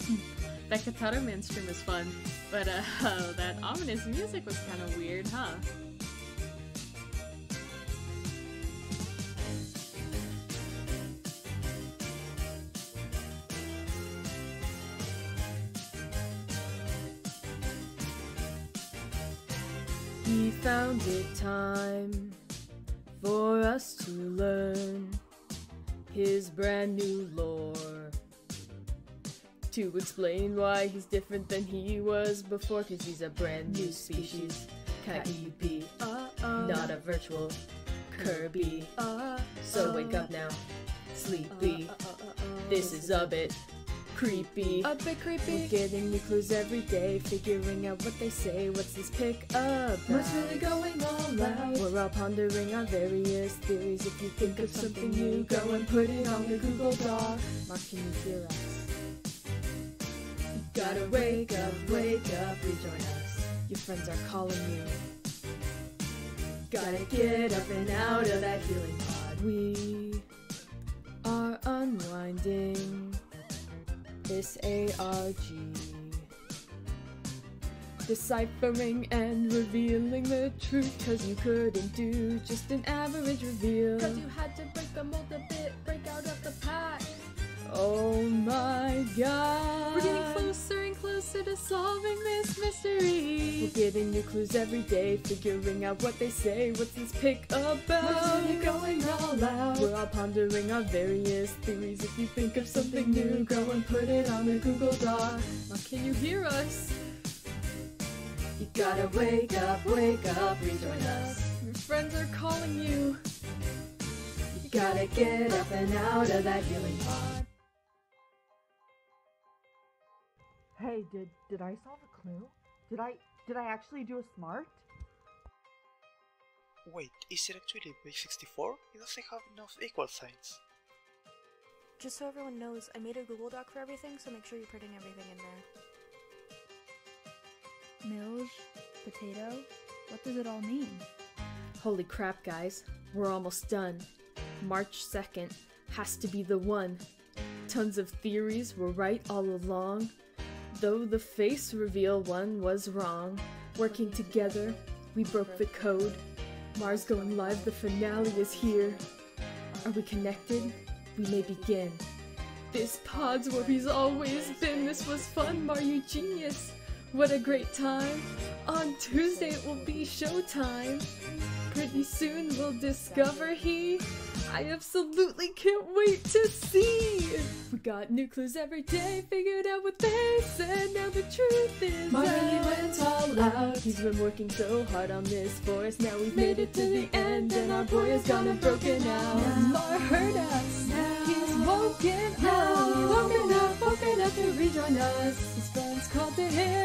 That Gitaroo Man stream was fun, but that ominous music was kind of weird, huh? He found it time for us to learn his brand new lore, to explain why he's different than he was before, cause he's a brand new species. Kaibi, not a virtual Kirby. So wake up now, sleepy. This is a bit creepy. A bit creepy. We're getting new clues every day, figuring out what they say. What's this pick about? What's really going all out? We're all pondering our various theories. If you think of something new, go and put it on the Google Doc. Mark, can you hear us? You gotta wake up, rejoin us. Your friends are calling you. Gotta get up and out of that healing pod. We are unwinding this ARG, deciphering and revealing the truth, cause you couldn't do just an average reveal, cause you had to break the mold a bit, break out of the pack. Oh my god, we're getting closer and closer to solving this mystery. We're getting new clues every day, figuring out what they say. What's this pick about? What's really going all out? We're all pondering our various theories. If you think of something new, go and put it on the Google Doc. Now can you hear us? You gotta wake up, rejoin us. Your friends are calling you. You gotta get up and out of that healing pod. Hey, did I solve a clue? Did I actually do a smart? Wait, is it actually base 64? It doesn't have enough equal signs. Just so everyone knows, I made a Google Doc for everything, so make sure you're putting everything in there. Milge? Potato? What does it all mean? Holy crap, guys. We're almost done. March 2nd has to be the one. Tons of theories were right all along, though the face reveal one was wrong. Working together, we broke the code. Mars going live, the finale is here. Are we connected? We may begin. This pod's where he's always been. This was fun, Mar, you genius. What a great time. On Tuesday it will be showtime. Pretty soon we'll discover I absolutely can't wait to see. We got new clues every day, figured out what they said. Now the truth is Mar really went all out. He's been working so hard on this for us. Now we've made it to the end, and our boy has gone and broken out. Mar heard us. He's woken up. Woken up to rejoin us. His friends called to him.